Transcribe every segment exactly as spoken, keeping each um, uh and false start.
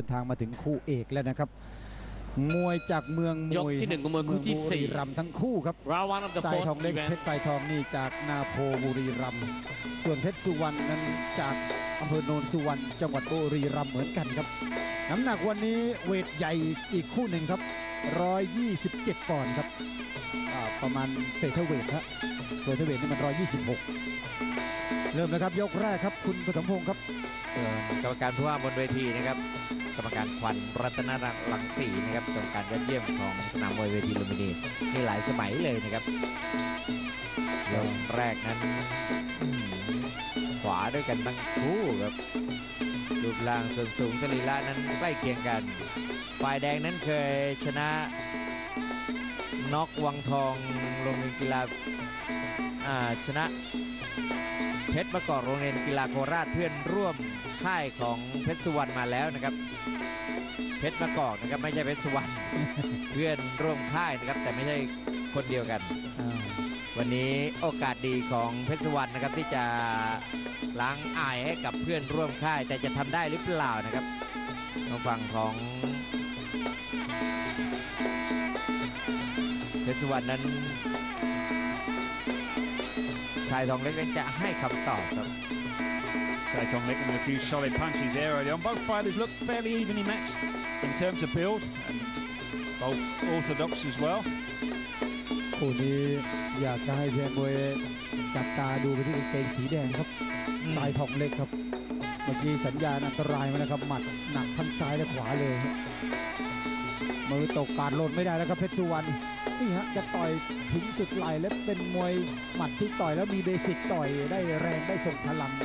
ทางมาถึงคู่เอกแล้วนะครับมวยจากเมืองมวยที่หนึ่งของเมืองคู่ที่สี่รำทั้งคู่ครับสายทองเล็กเพชรสายทองนี่จากนาโพบุรีรัมย์ส่วนเพชรสุวรรณนั้นจากอำเภอโนนสุวรรณจังหวัดบุรีรัมย์เหมือนกันครับน้ำหนักวันนี้เวทใหญ่อีกคู่หนึ่งครับหนึ่งร้อยยี่สิบเจ็ดปอนด์ครับประมาณเฟเธอร์เวทครับเฟเธอร์เวทนี่มันหนึ่งร้อยยี่สิบหกเริ่มแล้วครับยกแรกครับคุณปฐมพงศ์ครับกรรมการผู้ว่าบนเวทีนะครับกรรมการควันรัตนรังสีนะครับกรรมการยอดเยี่ยมของสนามมวยเวทีลุมพินีมีหลายสมัยเลยนะครับยกแรกนั้นขวาด้วยกันทั้งคู่ครับรูปร่างส่วนสูงสรีระนั้นใกล้เคียงกันฝ่ายแดงนั้นเคยชนะน็อกวังทองโรงเรียนกีฬาชนะเพชรมะกอกโรงเรียนกีฬาโคราชเพื่อนร่วมค่ายของเพชรสุวรรณมาแล้วนะครับเพชรมะกอกนะครับไม่ใช่เพชรสุวรรณ เพื่อนร่วมค่ายนะครับแต่ไม่ใช่คนเดียวกันวันนี้โอกาสดีของเพชรสุวรรณนะครับที่จะล้างอายให้กับเพื่อนร่วมค่ายแต่จะทำได้หรือเปล่านะครับทางฝั่งของเพชรสุวรรณนั้นสายทองเล็กจะให้คำตอบครับ Sai Thong Lek with a few solid punches there early on. Both fighters look fairly evenly matched in terms of build, and both orthodox as well. คู่นี้อยากจะให้เพียงมวยจับตาดูไปที่กางเกงสีแดงครับสายทองเล็กครับเมื่อกี้สัญญาณอันตรายมาแล้วครับหมัดหนักทั้งซ้ายและขวาเลยมือตกการหล่นไม่ได้แล้วครับเพชรสุวรรณนี่ฮะจะต่อยถึงสุดไหล่และเป็นมวยหมัดที่ต่อยแล้วมีเบสิกต่อยได้แรงได้ส่งพลัง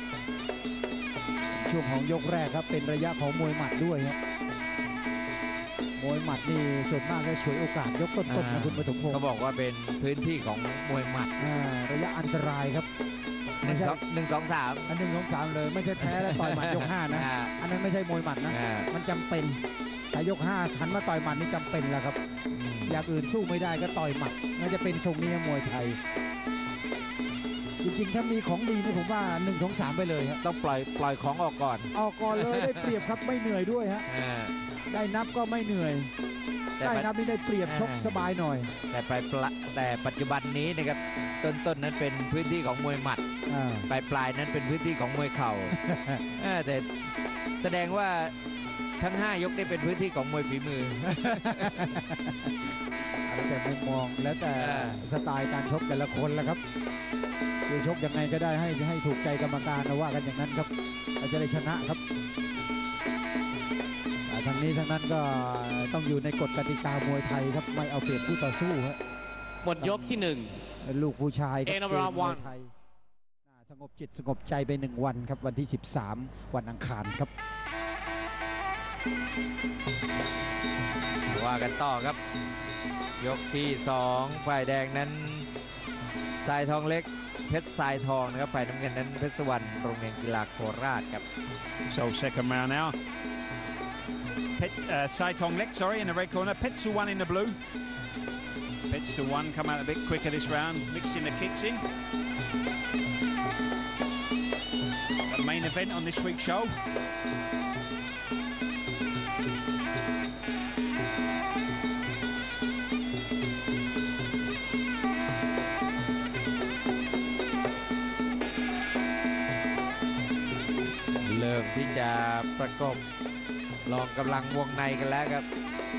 ช่วงของยกแรกครับเป็นระยะของมวยหมัดด้วยครับมวยหมัดนี่ส่วนมากจะฉวยโอกาสยกต้นๆนะคุณปฐมพงศ์เขาบอกว่าเป็นพื้นที่ของมวยหมัดระยะอันตรายครับหนึ่งสองหนึ่งสองสามอันหนึ่งสองสามเลยไม่ใช่แพ้แล้วต่อยหมัดยกห้านะอันนั้นไม่ใช่มวยหมัดนะมันจำเป็นแต่ยกห้าหันมาต่อยหมัดนี่จำเป็นแล้วครับอย่างอื่นสู้ไม่ได้ก็ต่อยหมัดน่าจะเป็นทรงนี้มวยไทยจริงๆถ้ามีของดีนี่ผมว่าหนึ่งสองสามไปเลยครับต้องปล่อยปล่อยของออกก่อนออกก่อนเลยได้เปรียบครับไม่เหนื่อยด้วยฮะได้นับก็ไม่เหนื่อยได้นับนี่ได้เปรียบชกสบายหน่อยแต่ปลายแต่ปัจจุบันนี้นะครับต้นๆ นั้นเป็นพื้นที่ของมวยหมัดปลายปลายนั้นเป็นพื้นที่ของมวยเข่าแต่แสดงว่าทั้งห้ายกได้เป็นพื้นที่ของมวยฝีมือแล้วแต่มุมมองแล้วแต่สไตล์การชกแต่ละคนแหละครับคือชกยังไงก็ได้ให้ให้ถูกใจกรรมการนะว่ากันอย่างนั้นครับเราจะได้ชนะครับทางนี้ทางนั้นก็ต้องอยู่ในกฎกติกามวยไทยครับไม่เอาเปรียบผู้ต่อสู้ครับหมดยกที่หนึ่งลูกผู้ชายครับมวยไทยสงบจิตสงบใจไปหนึ่งวันครับวันที่สิบสามวันอังคารครับว่ากันต่อครับยกที่สองฝ่ายแดงนั้นสายทองเล็กเพชรสายทองนะครับฝ่ายน้ำเงินนั้นเพชรสุวรรณโรงเรียนกีฬาโคราชครับ So second round now. Pet, uh, Sai Thong Lek, sorry, in the red corner. Pet Suwan in the blue. Pet Suwan come out a bit quicker this round, mixing the kicks in. The main event on this week's show. เริ่มที่จะประกบลองกำลังวงในกันแล้วครับ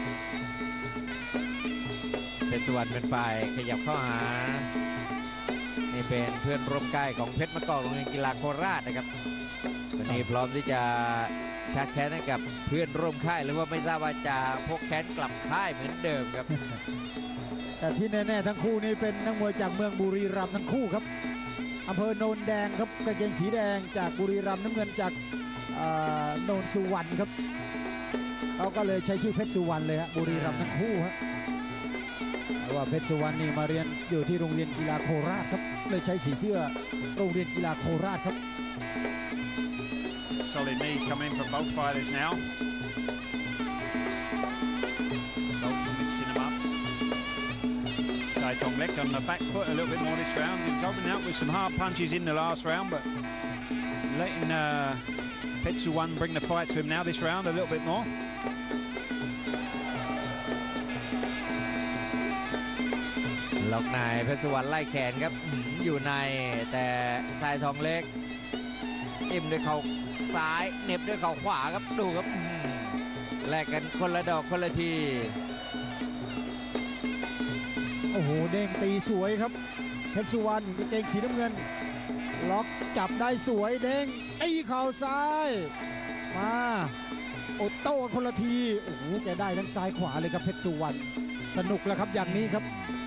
เพชรสุวรรณเป็นฝ่ายขยับเข้าหานี่เป็นเพื่อนร่วมค่ายของเพชรมะกอกโรงเรียนกีฬาโคราชนะครับวันนี้พร้อมที่จะชักแค้นให้กับเพื่อนร่วมค่ายหรือว่าไม่ทราบว่าจะพกแค้นกลับค่ายเหมือนเดิมครับแต่ที่แน่ๆทั้งคู่นี้เป็นนักมวยจากเมืองบุรีรัมย์ทั้งคู่ครับอำเภอโนนแดงครับกางเกงสีแดงจากบุรีรัมย์น้ำเงินจากโนนสุวรรณครับเขาก็เลยใช้ชื่อเพชรสุวรรณเลยฮะบุรีรัมย์ทั้งคู่ฮะแต่ว่าเพชรสุวรรณนี่มาเรียนอยู่ที่โรงเรียนกีฬาโคราชครับเลยใช้สีเสื้อโรงเรียนกีฬาโคราชครับ Solid knees coming in from both fighters now. Both mixing them up. Sai Thong Lek on the back foot a little bit more this round. He was opening out with some hard punches in the last round, but letting uh, Pet Suwan bring the fight to him now this round a little bit more. ล็อกในเพชรสุวรรณไล่แขนครับอยู่ในแต่ทรายทองเล็กอิ่มด้วยเข่าซ้ายเหน็บด้วยเข่าขวาครับดูครับแลกกันคนละดอกคนละทีโอ้โหเด้งตีสวยครับเพชรสุวรรณกางเกงสีน้ำเงินล็อกจับได้สวยเด้งตีเข่าซ้ายมาโอโต้คนละทีโอ้โหแกได้ทั้งซ้ายขวาเลยครับเพชรสุวรรณสนุกแล้วครับอย่างนี้ครับ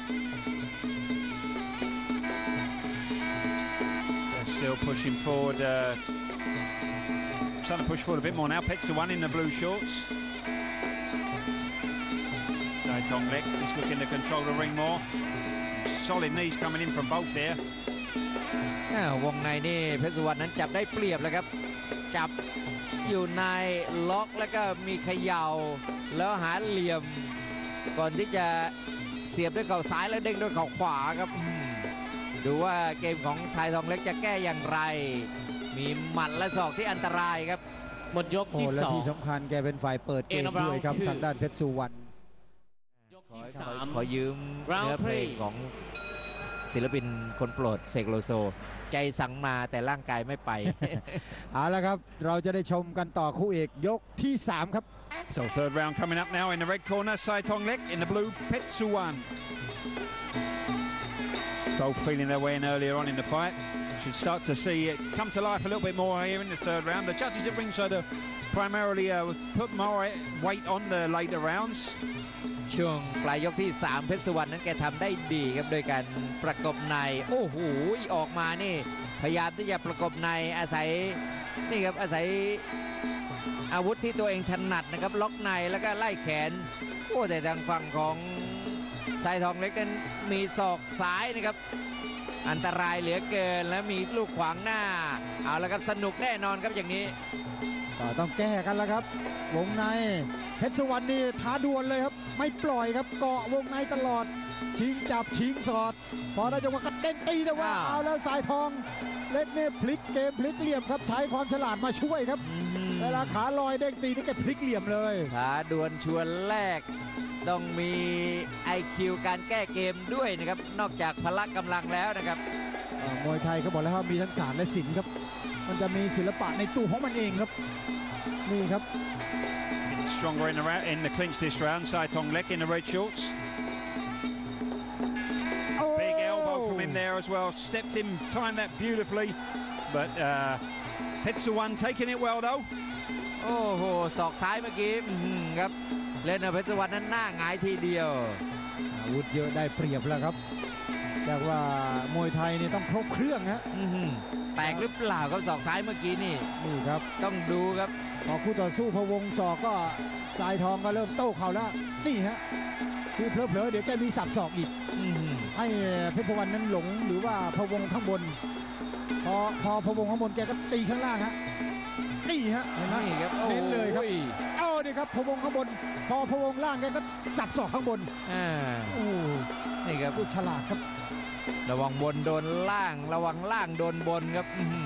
Still pushing forward, uh, trying to push forward a bit more now. Pet Suwan in the blue shorts. Sai Tong Lek just looking to control the ring more. Solid knees coming in from both here. วงในนี่เพชรสุวรรณนั้นจับได้เปรียบแล้วครับจับอยู่ในล็อกแล้วก็มีเขย่าแล้วหาเหลี่ยมก่อนที่จะเสียบด้วยเข่าซ้ายแล้วเด้งด้วยเข่าขวาครับดูว่าเกมของชายทองเล็กจะแก้อย่างไรมีหมัดและศอกที่อันตรายครับหมดยกที่โอ้และสองที่สำคัญแกเป็นฝ่ายเปิดเกมด้วยครับทางด้านเพชรสุวรรณยกที่สามขอยืมเนื้อเพลงของศิลปินคนโปรดเสกโลโซใจสั่งมาแต่ร่างกายไม่ไปเอาละครับเราจะได้ชมกันต่อคู่เอกยกที่สามครับ So third round coming up now in the red corner. Sai Tong Lek in the blue. Pet Suwan. Both feeling their way in earlier on in the fight. Should start to see it come to life a little bit more here in the third round. The judges at ringside have primarily uh, put more weight on the later rounds. ช่วงปลายยกที่สามเพชรสุวรรณนั้นแกทำได้ดีครับโดยการประกบในโอ้โหออกมานี่พยายามที่จะประกบในอาศัยนี่ครับอาศัยอาวุธที่ตัวเองถนัดนะครับล็อกในแล้วก็ไล่แขนโอ้แต่ทางฝั่งของชายทองเล็กนั้นมีศอกซ้ายนะครับอันตรายเหลือเกินและมีลูกขวางหน้าเอาละครับสนุกแน่นอนครับอย่างนี้ต้องแก้กันแล้วครับวงในเพชรสุวรรณนี่ท้าดวลเลยครับไม่ปล่อยครับเกาะวงในตลอดชิงจับชิงสอดพอได้จังหวะกระเด็นตีแต่ว่าเอาแล้วสายทองเล็กเนี่ยพลิกเกมพลิกเหลี่ยมครับใช้ความฉลาดมาช่วยครับเวลาขาลอยเด้งตีนี่แกพลิกเหลี่ยมเลยท้าดวลชวนแรกต้องมี ไอ คิว การแก้เกมด้วยนะครับนอกจากพละกำลังแล้วนะครับมวยไทยเขาบอกแล้วว่ามีทั้งศาสตร์และศิลป์ครับมันจะมีศิลปะในตัวของมันเองครับนี่ครับ Stronger in the round, in the clinch this round. Sai Tong Lek in the red shorts. Oh. Big elbow from him there as well. Stepped him, timed that beautifully. But uh, Pet Suwan taking it well though. โอ้โหศอกซ้ายเมื่อกี้ครับเล่นเอาเพชรสุวรรณนั้นหน้าหงายทีเดียวอาวุธเยอะได้เปรียบแล้วครับจากว่ามวยไทยนี่ต้องครบเครื่องฮะแตกหรือเปล่าครับศอกซ้ายเมื่อกี้นี่นี่ครับต้องดูครับพอคู่ต่อสู้พะวงศอกก็สายทองก็เริ่มโต้เข่าแล้วนี่ฮะคือเพลอๆเดี๋ยวแกมีสับศอกอีกให้เพชรสุวรรณนั้นหลงหรือว่าพะวงข้างบนพอพอพะวงข้างบนแกก็ตีข้างล่างฮะนี่ฮะเห็นไหมเน้นเลยครับเอ้านี่ครับพะวงข้างบนพอพะวงล่างแกก็สับศอกข้างบนอ่าโอ้นี่ครับฉลาดครับระวังบนโดนล่างระวังล่างโดนบนครับ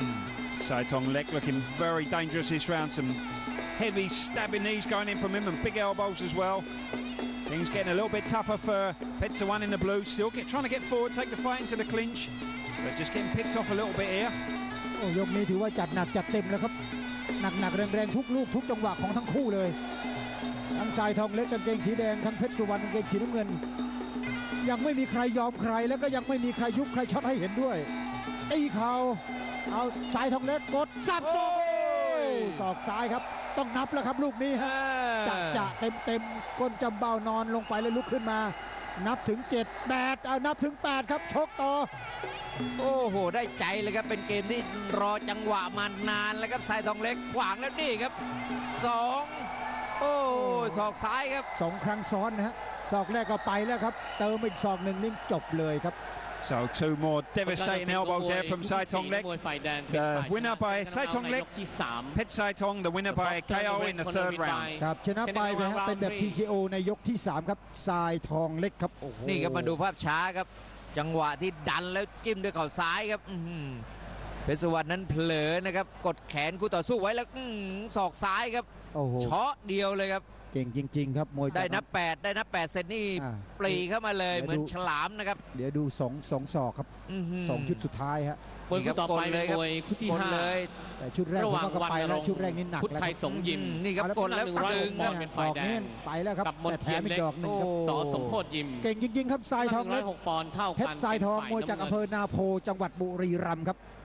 Sai Tong Lek looking very dangerous this round. Some heavy stabbing knees going in from him and big elbows as well. Things getting a little bit tougher for Pet Suwan in the blue. Still get, trying to get forward, take the fight into the clinch, but just getting picked off a little bit here. โอ้ยกนี้ถือว่าจัดหนักจัดเต็มแล้วครับหนักๆแรงๆทุกลูกทุกจังหวะของทั้งคู่เลยทั้งSai Tong Lekกางเกงสีแดงทั้งเพชรสุวรรณกางเกงสีน้ำเงินยังไม่มีใครยอมใครแล้วก็ยังไม่มีใครยุบใครช็อตให้เห็นด้วยตีเข่าเอาชายทองเล็กกดสับศอกศอกซ้ายครับต้องนับแล้วครับลูกนี้ฮะจะจะเต็มเต็มก้นจำเบ้านอนลงไปแล้วลุกขึ้นมานับถึงเจ็ด แปดเอานับถึงแปดครับชกต่อโอ้โหได้ใจเลยครับเป็นเกมที่รอจังหวะมานานแล้วครับชายทองเล็กขวางแล้วนี่ครับสองโอ้ศอกซ้ายครับสองครั้งซ้อนนะฮะศอกแรกก็ไปแล้วครับเติมอีกศอกหนึ่งนี่จบเลยครับ So two more devastating elbows there from Sai Tong Lek. The winner by Sai Tong Lek, Pet Sai Tong, the winner by เค โอ in the third round. ครับชนะไปนะฮะเป็นแบบ ที เค โอ ในยกที่สามครับทรายทองเล็กครับนี่ครับมาดูภาพช้าครับจังหวะที่ดันแล้วจิ้มด้วยเข่าซ้ายครับเพชรสุวรรณนั้นเผลอนะครับกดแขนคู่ต่อสู้ไว้แล้วอื้อหือศอกซ้ายครับโอ้โหเฉาะเดียวเลยครับเก่งจริง ๆ ครับมวยได้จากนับแปดได้นับแปดเซนนี่อ่าปรีเข้ามาเลยเดี๋ยวเหมือนดูฉลามนะครับเดี๋ยวดูสองสองศอกครับอื้อหืสองชุดสุดท้ายฮะมวยคู่ต่อไปกดเลยเป็นครับมวยคู่ที่กดห้าเลยแต่ชุดแรกระผหมว่างว่าก็ไปแล้ววรรณรงค์ชุดแรกนี่หนักพุทธแล้วไทคยรับสงยิมนี่ครับเอาละกดแล้วหนึ่งร้อยดึงหกปคอรับนด์เป็นดฝ่ายอกแดนี้งไปแล้วครับกับมนแต่เทีแถยมนอีกเล็กดอกหนึ่งครับสอสมโพธิยิมเก่งจริง ๆ ครับทรายทองหนึ่งร้เล็อก ยหกปอนด์เท่าเพกัชนรทรายทองมวยจากเป็นฝ่อำเภอนาโพจังหวัดบุรีรัมย์ครับ